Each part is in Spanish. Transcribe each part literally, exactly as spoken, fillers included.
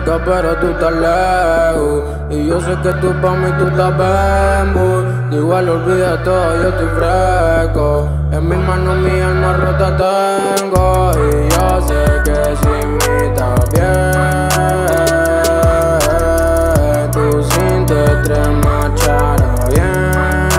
cerca pero tú estás lejos. Y yo sé que tú pa' mí tú estás bembo. Igual olvida todo, yo estoy fresco. En mis manos mi alma rota tengo. Y yo sé que sin mí estás bien. Tú sin te tres marchará bien.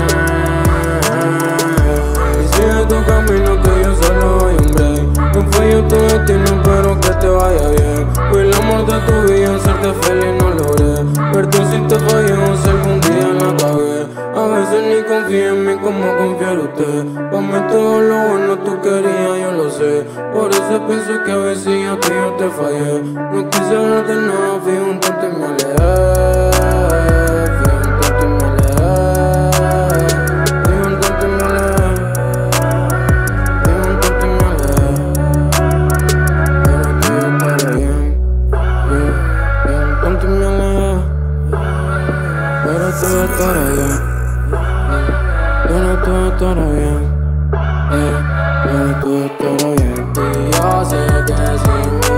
Y sigue tu camino que yo solo doy un break. No fallo tu destino pero que te vaya bien. Fui el amor de tu vida, hacerte feliz no logré. Pero si te falló, si algún día la cagué. A veces ni confío en mí como confía en usted. Pa' mí todo lo bueno tú querías, yo lo sé. Por eso pienso que a veces a ti yo te fallé. No quise hablarte nada, fui un tonto y me alejé. Fui un tonto y me alejé. Fui un tonto y me alejé. Fui un tonto y me alejé. Pero tú estaré bien. Fui un tonto y me alejé. Pero todo estará bien. Pero todo estará bien. Eh, pero todo estará bien. Y yo sé que sin mí